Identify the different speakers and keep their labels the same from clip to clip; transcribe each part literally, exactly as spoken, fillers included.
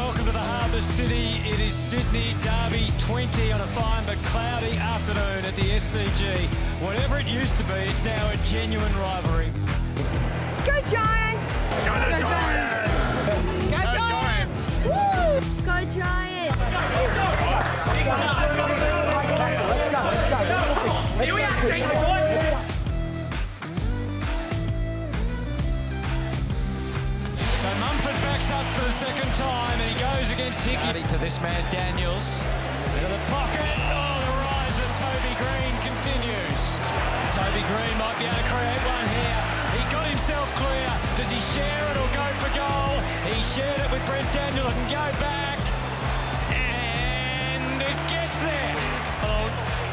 Speaker 1: welcome to the Harbour City. It is Sydney Derby twenty on a fine but cloudy afternoon at the S C G. Whatever it used to be, it's now a genuine rivalry.
Speaker 2: Go Giants!
Speaker 3: Go the
Speaker 2: Go
Speaker 3: Giants!
Speaker 2: Giants! Go Giants! Woo! Go Giants!
Speaker 3: Here we are, Saint Boy!
Speaker 1: So Mumford backs up for the second time and he goes against Hickey. To this man Daniels. Into the pocket. Oh, the rise of Toby Green continues. Toby Green might be able to create one here. He got himself clear. Does he share it or go for goal? He shared it with Brent Daniel. It can go back. And it gets there. Oh.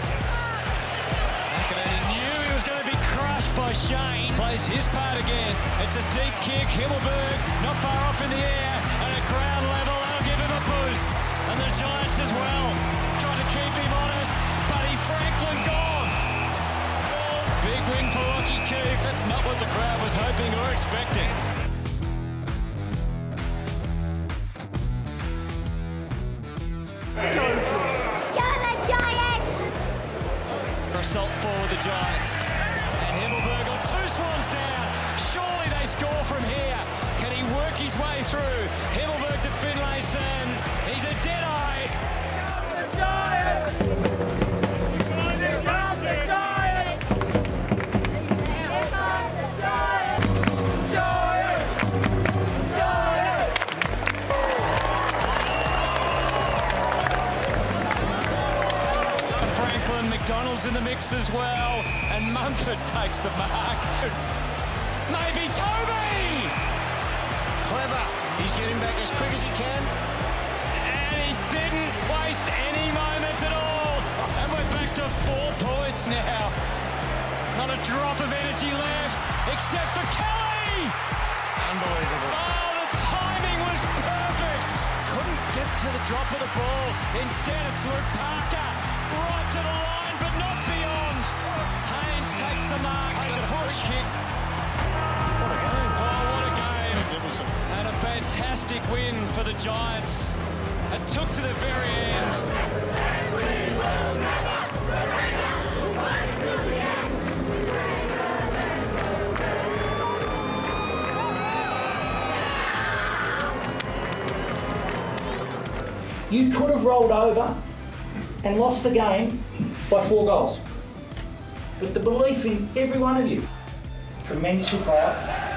Speaker 1: He knew he was going to be crushed by Shane. Plays his part again. It's a deep kick. Himmelberg not far off in the air. And at ground level, that'll give him a boost. And the Giants as well. Trying to keep him honest. Buddy Franklin gone. Big win for Lockie Keefe. That's not what the crowd was hoping or expecting.
Speaker 2: Go the Giants!
Speaker 1: Assault forward the Giants. And Himmelberg on two swans down. Surely they score from here. Can he work his way through? Himmelberg to Finlayson. He's a dead eye.
Speaker 2: Go the Giants! Go the Giants! Here comes the Giants! Giants! Giants!
Speaker 1: Franklin, McDonald's in the mix as well. And Mumford takes the mark. Maybe Toby!
Speaker 4: Clever. He's getting back as quick as he can.
Speaker 1: And he didn't waste any moments at all. And we're back to four points now. Not a drop of energy left, except for Kelly!
Speaker 4: Unbelievable.
Speaker 1: Oh, the timing was perfect. Couldn't get to the drop of the ball. Instead, it's Luke Parker. Right to the line, but not beyond. Haynes takes the mark.
Speaker 4: Hey, the push.
Speaker 1: Free kick.
Speaker 4: What a game.
Speaker 1: Oh, what a game.
Speaker 4: Magnificent.
Speaker 1: And a fantastic win for the Giants. It took to the very end.
Speaker 5: You could have rolled over and lost the game by four goals. But the belief in every one of you, tremendously proud.